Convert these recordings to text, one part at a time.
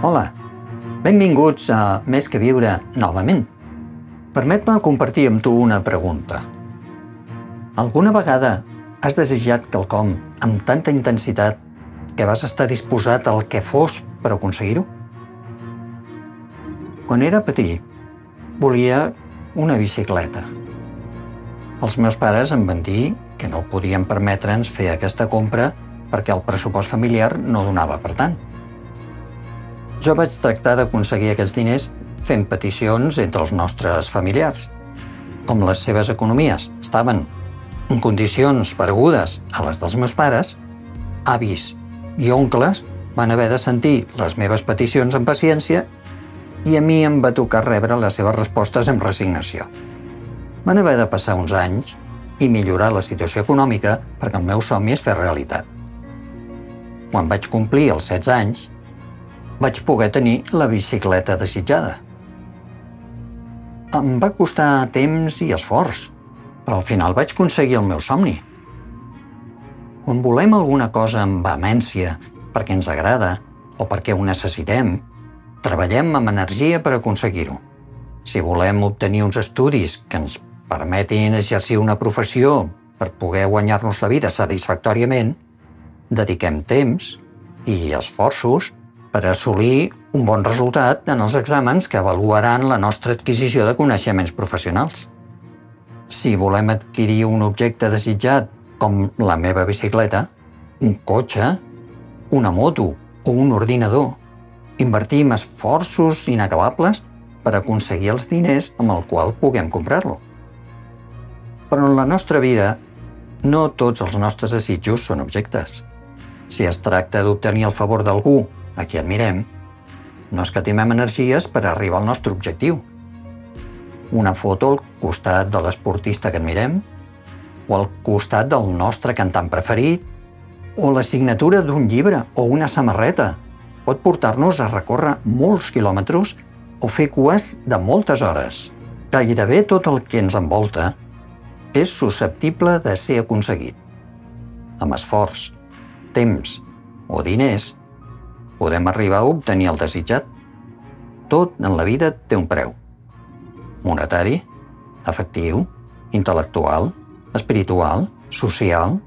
Hola, benvinguts a Més que viure novament. Permet-me compartir amb tu una pregunta. Alguna vegada has desitjat quelcom amb tanta intensitat que vas estar disposat al que fos per aconseguir-ho? Quan era petit, volia una bicicleta. Els meus pares em van dir que no podien permetre'ns fer aquesta compra perquè el pressupost familiar no donava per tant. Jo vaig tractar d'aconseguir aquests diners fent peticions entre els nostres familiars. Com les seves economies estaven en condicions paregudes a les dels meus pares, avis i oncles van haver de sentir les meves peticions amb paciència i a mi em va tocar rebre les seves respostes amb resignació. Van haver de passar uns anys i millorar la situació econòmica perquè el meu somni es fes realitat. Quan vaig complir els 16 anys, vaig poder tenir la bicicleta desitjada. Em va costar temps i esforç, però al final vaig aconseguir el meu somni. Quan volem alguna cosa amb vehemència, perquè ens agrada o perquè ho necessitem, treballem amb energia per aconseguir-ho. Si volem obtenir uns estudis que ens permetin exercir una professió per poder guanyar-nos la vida satisfactòriament, dediquem temps i esforços per assolir un bon resultat en els exàmens que avaluaran la nostra adquisició de coneixements professionals. Si volem adquirir un objecte desitjat, com la meva bicicleta, un cotxe, una moto o un ordinador, invertim esforços inacabables per aconseguir els diners amb el qual puguem comprar-lo. Però en la nostra vida, no tots els nostres desitjos són objectes. Si es tracta d'obtenir el favor d'algú a qui admirem, no escatimem energies per arribar al nostre objectiu. Una foto al costat de l'esportista que admirem, o al costat del nostre cantant preferit, o la signatura d'un llibre o una samarreta pot portar-nos a recórrer molts quilòmetres o fer cues de moltes hores. Gairebé tot el que ens envolta és susceptible de ser aconseguit. Amb esforç, temps o diners, podem arribar a obtenir el desitjat. Tot en la vida té un preu. Monetari, afectiu, intel·lectual, espiritual, social.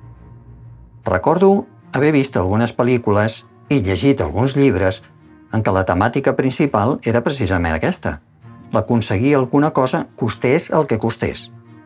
Recordo haver vist algunes pel·lícules i llegit alguns llibres en què la temàtica principal era precisament aquesta, l'aconseguir alguna cosa costés el que costés.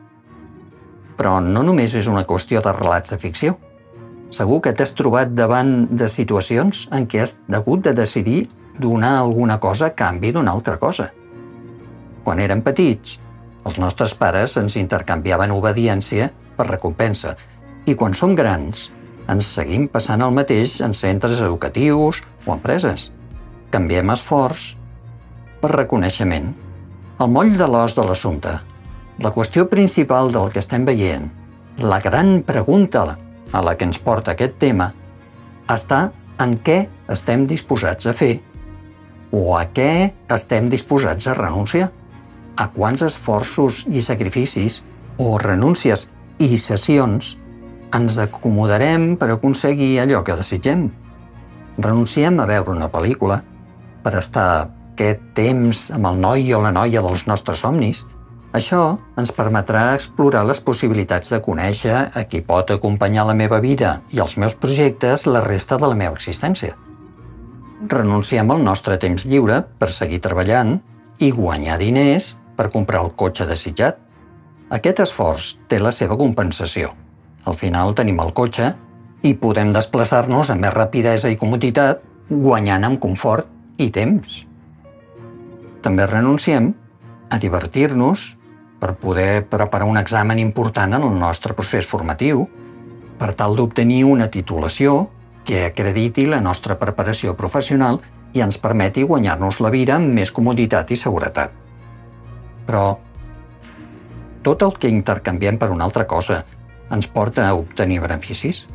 Però no només és una qüestió de relats de ficció. Segur que t'has trobat davant de situacions en què has hagut de decidir donar alguna cosa a canvi d'una altra cosa. Quan érem petits, els nostres pares ens intercanviaven obediència per recompensa i quan som grans ens seguim passant el mateix en centres educatius o empreses. Canviem esforç per reconeixement. El moll de l'os de l'assumpte, la qüestió principal del que estem veient, la gran pregunta a la que ens porta aquest tema, està en què estem disposats a fer o a què estem disposats a renunciar. A quants esforços i sacrificis o renúncies i cessions ens acomodarem per aconseguir allò que desitgem. Renunciem a veure una pel·lícula per estar aquest temps amb el noi o la noia dels nostres somnis. Això ens permetrà explorar les possibilitats de conèixer a qui pot acompanyar la meva vida i els meus projectes la resta de la meva existència. Renunciem al nostre temps lliure per seguir treballant i guanyar diners per comprar el cotxe desitjat. Aquest esforç té la seva compensació. Al final tenim el cotxe i podem desplaçar-nos amb més rapidesa i comoditat, guanyant en confort i temps. També renunciem a divertir-nos per poder preparar un examen important en el nostre procés formatiu, per tal d'obtenir una titulació que acrediti la nostra preparació professional i ens permeti guanyar-nos la vida amb més comoditat i seguretat. Però tot el que intercanviem per una altra cosa ens porta a obtenir beneficis?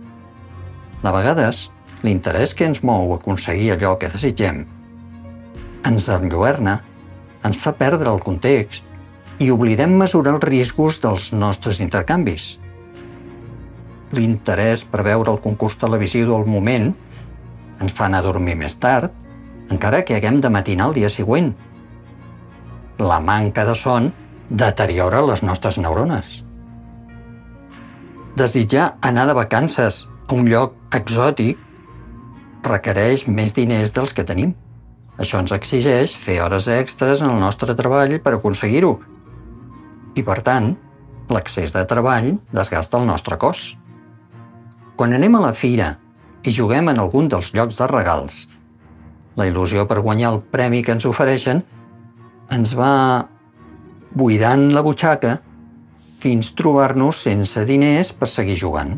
De vegades, l'interès que ens mou a aconseguir allò que desitgem ens enlluerna, ens fa perdre el context i oblidem mesurar els riscos dels nostres intercanvis. L'interès per veure el concurs televisiu del moment ens fa anar a dormir més tard encara que haguem de matinar el dia següent. La manca de son deteriora les nostres neurones. Desitjar anar de vacances a un lloc exòtic requereix més diners dels que tenim. Això ens exigeix fer hores extres en el nostre treball per aconseguir-ho. I, per tant, l'excés de treball desgasta el nostre cos. Quan anem a la fira i juguem en algun dels llocs de regals, la il·lusió per guanyar el premi que ens ofereixen ens va buidant la butxaca fins trobar-nos sense diners per seguir jugant.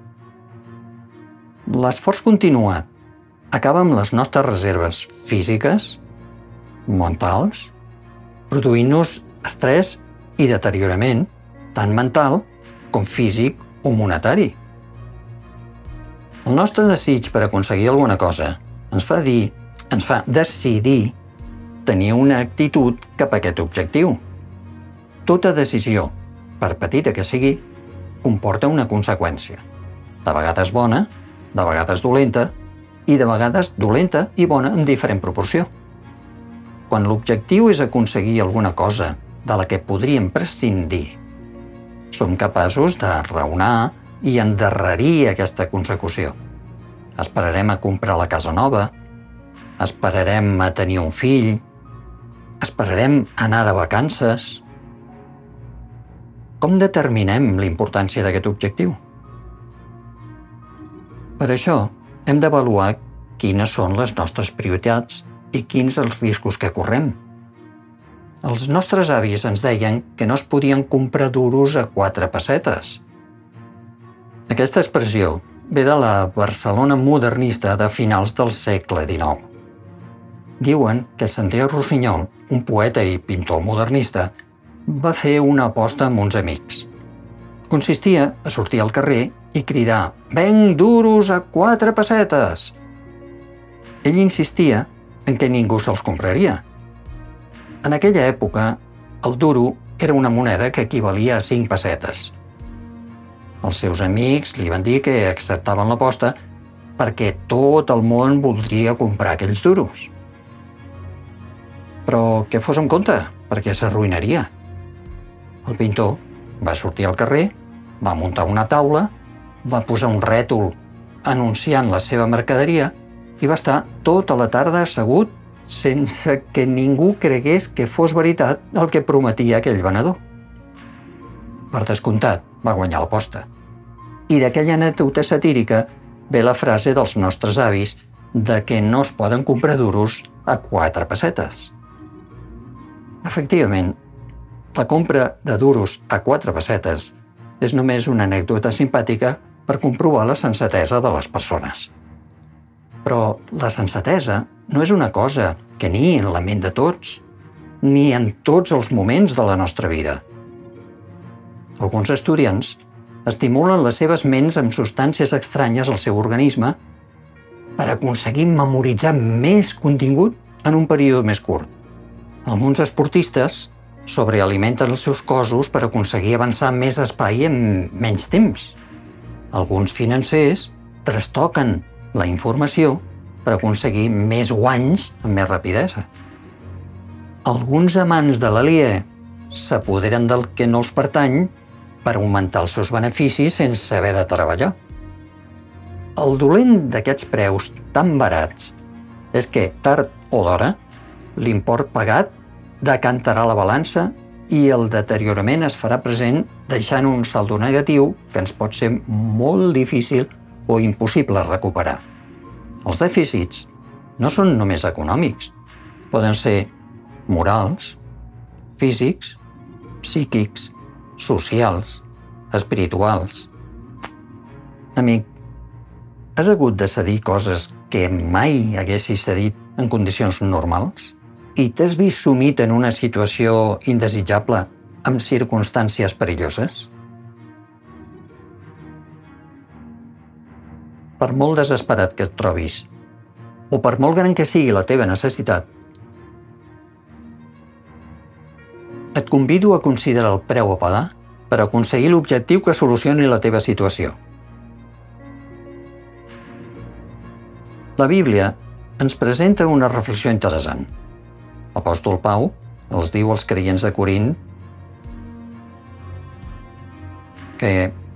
L'esforç continuat acaba amb les nostres reserves físiques, mentals, produint-nos estrès i deteriorament, tant mental com físic o monetari. El nostre desig per aconseguir alguna cosa ens fa decidir tenir una actitud cap a aquest objectiu. Tota decisió, per petita que sigui, comporta una conseqüència. De vegades bona, de vegades dolenta, i de vegades dolenta i bona en diferent proporció. Quan l'objectiu és aconseguir alguna cosa de la que podríem prescindir, som capaços de raonar i endarrerir aquesta consecució. Esperarem a comprar la casa nova, esperarem a tenir un fill, esperarem a anar de vacances. Com determinem l'importància d'aquest objectiu? Per això, hem d'avaluar quines són les nostres prioritats i quins els riscos que correm. Els nostres avis ens deien que no es podien comprar duros a 4 pessetes. Aquesta expressió ve de la Barcelona modernista de finals del segle XIX. Diuen que Santiago Rusiñol, un poeta i pintor modernista, va fer una aposta amb uns amics. Consistia a sortir al carrer i cridar «Venc duros a 4 pessetes!». Ell insistia en què ningú se'ls compraria. En aquella època, el duro era una moneda que equivalia a 5 pessetes. Els seus amics li van dir que acceptaven l'aposta perquè tot el món voldria comprar aquells duros. Però que fos amb compte, perquè s'arruïnaria. El pintor va sortir al carrer, va muntar una taula, va posar un rètol anunciant la seva mercaderia i va estar tota la tarda assegut sense que ningú cregués que fos veritat el que prometia aquell venedor. Per descomptat, va guanyar l'aposta. I d'aquella anècdota satírica ve la frase dels nostres avis de que no es poden comprar duros a 4 pessetes. Efectivament, la compra de duros a 4 pessetes és només una anècdota simpàtica per comprovar la sensatesa de les persones. Però la sensatesa no és una cosa que ni en la ment de tots, ni en tots els moments de la nostra vida. Alguns estudiants estimulen les seves ments amb substàncies estranyes al seu organisme per aconseguir memoritzar més contingut en un període més curt. Alguns esportistes sobrealimenten els seus cossos per aconseguir avançar més espai en menys temps. Alguns financers trastoquen la informació per aconseguir més guanys amb més rapidesa. Alguns amants de l'aliè s'apoderen del que no els pertany per augmentar els seus beneficis sense haver de treballar. El dolent d'aquests preus tan barats és que, tard o d'hora, l'import pagat decantarà la balança i el deteriorament es farà present deixant un saldo negatiu que ens pot ser molt difícil o impossible recuperar. Els dèficits no són només econòmics, poden ser morals, físics, psíquics, socials, espirituals. Amic, has hagut de cedir coses que mai haguessis cedit en condicions normals? I t'has vist sumit en una situació indesitjable amb circumstàncies perilloses? Per molt desesperat que et trobis, o per molt gran que sigui la teva necessitat, et convido a considerar el preu a pagar per aconseguir l'objectiu que solucioni la teva situació. La Bíblia ens presenta una reflexió interessant. L'apòstol Pau els diu als creients de Corint que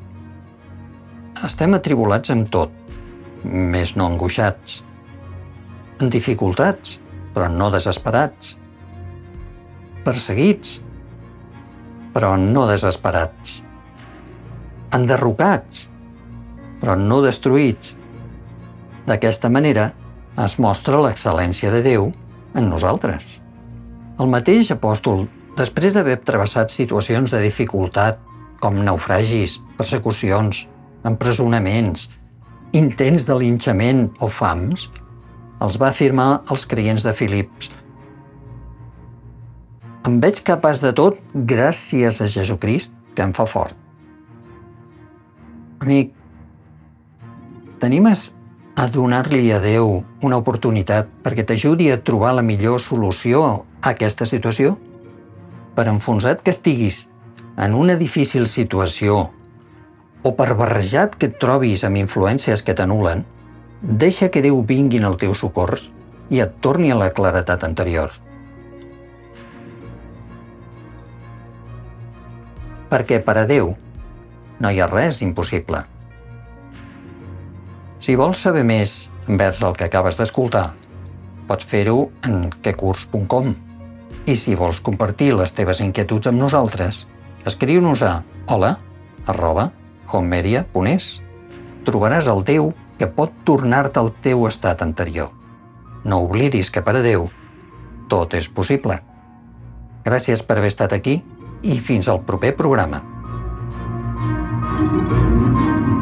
estem atribulats amb tot, més no angoixats, en dificultats, però no desesperats, perseguits, però no desesperats, enderrocats, però no destruïts. D'aquesta manera es mostra l'excel·lència de Déu en nosaltres. El mateix apòstol, després d'haver travessat situacions de dificultat, com naufragis, persecucions, empresonaments, intents de linxament o fams, els va afirmar als creients de Filips: em veig capaç de tot gràcies a Jesucrist, que em fa fort. Amic, t'animes a donar-li a Déu una oportunitat perquè t'ajudi a trobar la millor solució a aquesta situació? Per enfonsat que estiguis en una difícil situació o per barrejat que et trobis amb influències que t'anulen, deixa que Déu vingui en el teu socors i et torni a la claretat anterior. Perquè per a Déu no hi ha res impossible. Si vols saber més envers el que acabes d'escoltar, pots fer-ho en quecurs.com. I si vols compartir les teves inquietuds amb nosaltres, escriu-nos a hola@homemedia.es. Trobaràs el Déu que pot tornar-te al teu estat anterior. No oblidis que per a Déu tot és possible. Gràcies per haver estat aquí i fins al proper programa.